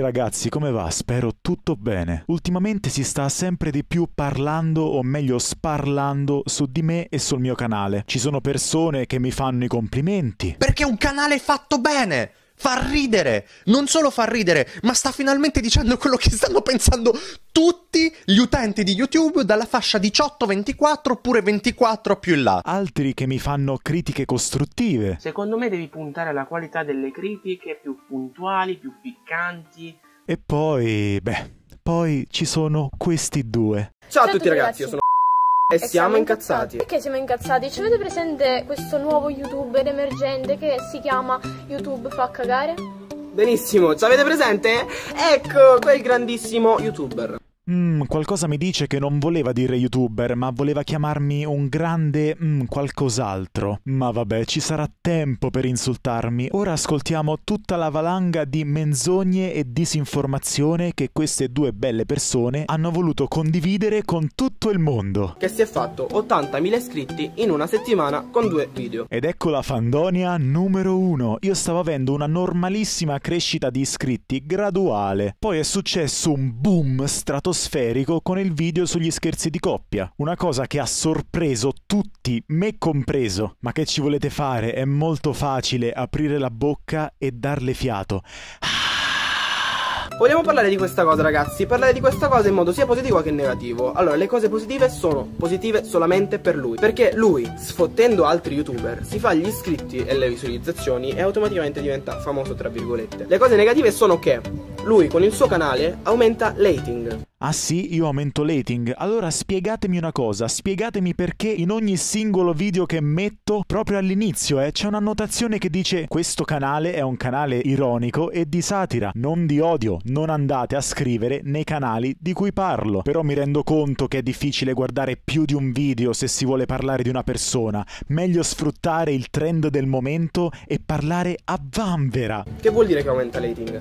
ragazzi, come va? Spero tutto bene. Ultimamente si sta sempre di più parlando, o meglio sparlando, su di me e sul mio canale. Ci sono persone che mi fanno i complimenti. Perché è un canale fatto bene! Fa ridere! Non solo fa ridere, ma sta finalmente dicendo quello che stanno pensando tutti gli utenti di YouTube dalla fascia 18-24 oppure 24 più in là. Altri che mi fanno critiche costruttive. Secondo me devi puntare alla qualità delle critiche più puntuali, più piccanti. E poi, poi ci sono questi due. Ciao a tutti ragazzi, io sono e siamo incazzati. Perché siamo incazzati? Ci avete presente questo nuovo youtuber emergente che si chiama YouTube fa cagare? Benissimo, ci avete presente? Ecco, quel grandissimo youtuber. Qualcosa mi dice che non voleva dire youtuber, ma voleva chiamarmi un grande qualcos'altro. Ma vabbè, ci sarà tempo per insultarmi. Ora ascoltiamo tutta la valanga di menzogne e disinformazione che queste due belle persone hanno voluto condividere con tutto il mondo. Che si è fatto 80.000 iscritti in una settimana con 2 video. Ed ecco la fandonia numero 1. Io stavo avendo una normalissima crescita di iscritti graduale. Poi è successo un boom stratosferico con il video sugli scherzi di coppia. Una cosa che ha sorpreso tutti, me compreso. Ma che ci volete fare? È molto facile aprire la bocca e darle fiato. Vogliamo parlare di questa cosa ragazzi, parlare di questa cosa in modo sia positivo che negativo. Allora, le cose positive sono positive solamente per lui, perché lui, sfottendo altri youtuber, si fa gli iscritti e le visualizzazioni e automaticamente diventa famoso tra virgolette. Le cose negative sono che lui con il suo canale aumenta l'hating. Ah sì, io aumento l'hating? Allora spiegatemi una cosa, spiegatemi perché in ogni singolo video che metto, proprio all'inizio, c'è un'annotazione che dice: questo canale è un canale ironico e di satira, non di odio, non andate a scrivere nei canali di cui parlo. Però mi rendo conto che è difficile guardare più di un video se si vuole parlare di una persona, meglio sfruttare il trend del momento e parlare a vanvera. Che vuol dire che aumenta l'hating?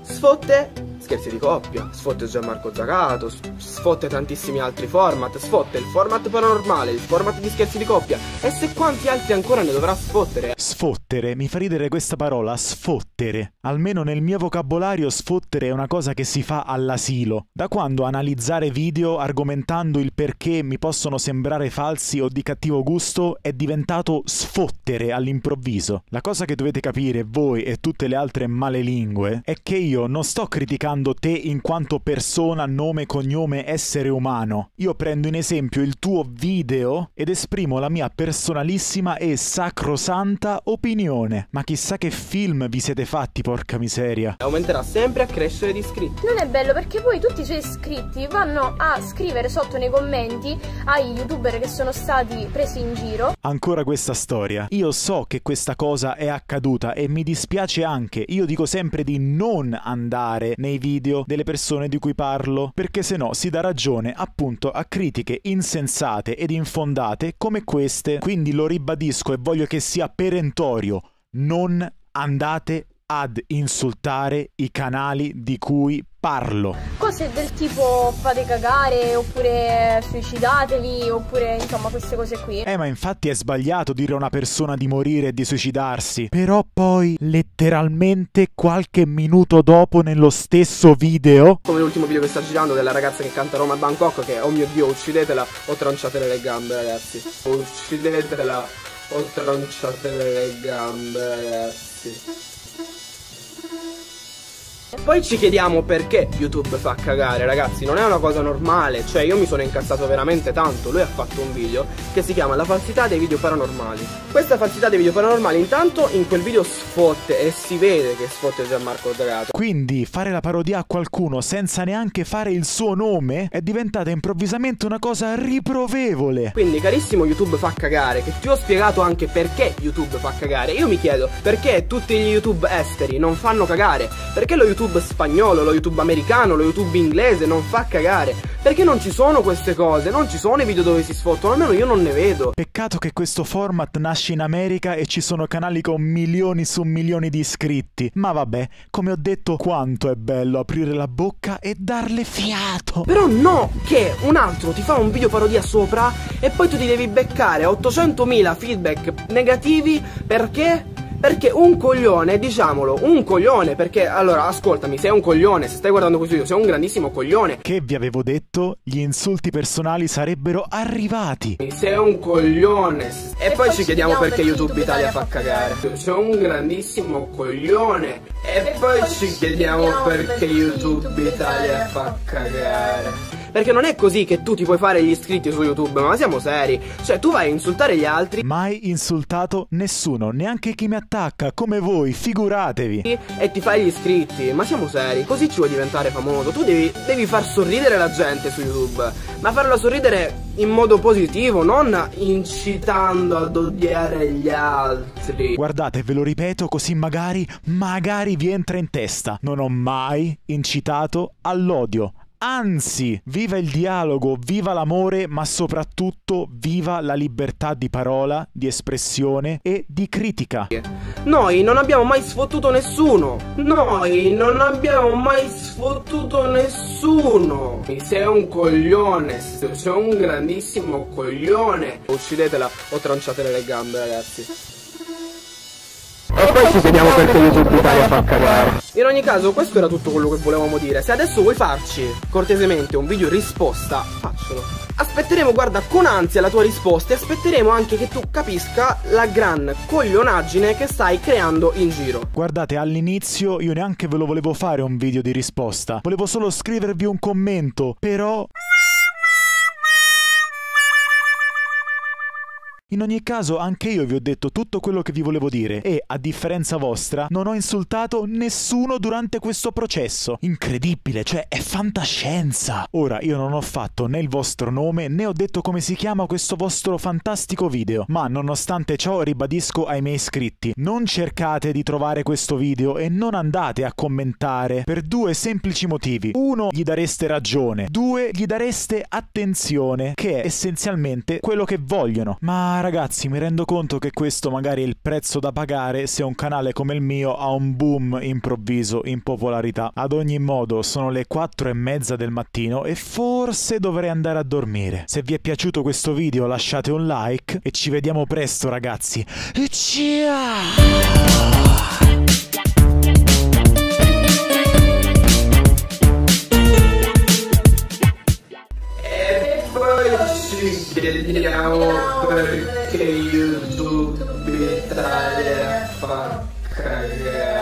Sfotte scherzi di coppia, sfotte Gianmarco Zagato, sfotte tantissimi altri format, sfotte il format paranormale, il format di scherzi di coppia e se quanti altri ancora ne dovrà sfottere. Sfottere, mi fa ridere questa parola, sfottere. Almeno nel mio vocabolario sfottere è una cosa che si fa all'asilo. Da quando analizzare video argomentando il perché mi possono sembrare falsi o di cattivo gusto è diventato sfottere all'improvviso. La cosa che dovete capire voi e tutte le altre malelingue è che io non sto criticando te in quanto persona, nome, cognome, essere umano. Io prendo in esempio il tuo video ed esprimo la mia personalissima e sacrosanta opinione. Ma chissà che film vi siete fatti, porca miseria. Aumenterà sempre a crescere di iscritti. Non è bello perché poi tutti i suoi iscritti vanno a scrivere sotto nei commenti ai youtuber che sono stati presi in giro. Ancora questa storia. Io so che questa cosa è accaduta e mi dispiace anche. Io dico sempre di non andare nei video delle persone di cui parlo, perché se no si dà ragione appunto a critiche insensate ed infondate come queste. Quindi lo ribadisco e voglio che sia perentorio: non andate ad insultare i canali di cui parlo. Cose del tipo fate cagare, oppure suicidatevi, oppure insomma queste cose qui. Ma infatti è sbagliato dire a una persona di morire e di suicidarsi. Però poi, letteralmente qualche minuto dopo nello stesso video, come l'ultimo video che sta girando della ragazza che canta Roma a Bangkok, che oh mio Dio, uccidetela o tranciatele le gambe ragazzi. Uccidetela o tranciatele le gambe ragazzi. Poi ci chiediamo perché YouTube fa cagare, ragazzi, non è una cosa normale, cioè io mi sono incazzato veramente tanto. Lui ha fatto un video che si chiama La falsità dei video paranormali. Questa falsità dei video paranormali intanto in quel video sfotte e si vede che sfotte Gianmarco Zagato. Quindi fare la parodia a qualcuno senza neanche fare il suo nome è diventata improvvisamente una cosa riprovevole. Quindi carissimo YouTube fa cagare, che ti ho spiegato anche perché YouTube fa cagare, io mi chiedo perché tutti gli YouTube esteri non fanno cagare, perché lo YouTube spagnolo, lo YouTube americano, lo YouTube inglese non fa cagare, perché non ci sono queste cose, non ci sono i video dove si sfottono, almeno io non ne vedo. Peccato che questo format nasce in America e ci sono canali con milioni su milioni di iscritti. Ma vabbè, come ho detto, quanto è bello aprire la bocca e darle fiato. Però no, che un altro ti fa un video parodia sopra e poi tu ti devi beccare 800.000 feedback negativi perché Perché un coglione, diciamolo, un coglione, perché allora ascoltami, sei un coglione, se stai guardando questo video sei un grandissimo coglione. Che vi avevo detto, gli insulti personali sarebbero arrivati. Sei un coglione. E poi ci chiediamo perché YouTube Italia fa cagare. Sei un grandissimo coglione. E poi ci chiediamo perché YouTube Italia fa cagare. Perché non è così che tu ti puoi fare gli iscritti su YouTube, ma siamo seri. Cioè tu vai a insultare gli altri. Mai insultato nessuno, neanche chi mi attacca, come voi, figuratevi. E ti fai gli iscritti, ma siamo seri. Così ci vuoi diventare famoso. Tu devi far sorridere la gente su YouTube, ma farla sorridere in modo positivo, non incitando ad odiare gli altri. Guardate, ve lo ripeto così magari vi entra in testa. Non ho mai incitato all'odio. Anzi, viva il dialogo, viva l'amore, ma soprattutto viva la libertà di parola, di espressione e di critica. Noi non abbiamo mai sfottuto nessuno. Noi non abbiamo mai sfottuto nessuno. Sei un coglione, sei un grandissimo coglione. Uccidetela o tranciatele le gambe, ragazzi. E poi ci vediamo perché YouTube Italia fa cagare. In ogni caso, questo era tutto quello che volevamo dire. Se adesso vuoi farci cortesemente un video risposta, faccelo. Aspetteremo, guarda, con ansia la tua risposta e aspetteremo anche che tu capisca la gran coglionaggine che stai creando in giro. Guardate, all'inizio io neanche ve lo volevo fare un video di risposta. Volevo solo scrivervi un commento, però... In ogni caso, anche io vi ho detto tutto quello che vi volevo dire e, a differenza vostra, non ho insultato nessuno durante questo processo. Incredibile, cioè è fantascienza. Ora, io non ho fatto né il vostro nome né ho detto come si chiama questo vostro fantastico video, ma nonostante ciò ribadisco ai miei iscritti, non cercate di trovare questo video e non andate a commentare per due semplici motivi. Uno, gli dareste ragione. Due, gli dareste attenzione, che è essenzialmente quello che vogliono. Ma ragazzi, mi rendo conto che questo magari è il prezzo da pagare se un canale come il mio ha un boom improvviso in popolarità. Ad ogni modo, sono le 4:30 del mattino e forse dovrei andare a dormire. Se vi è piaciuto questo video lasciate un like e ci vediamo presto, ragazzi. E ciao! Ci chiediamo perché YouTube Italia fa cagare.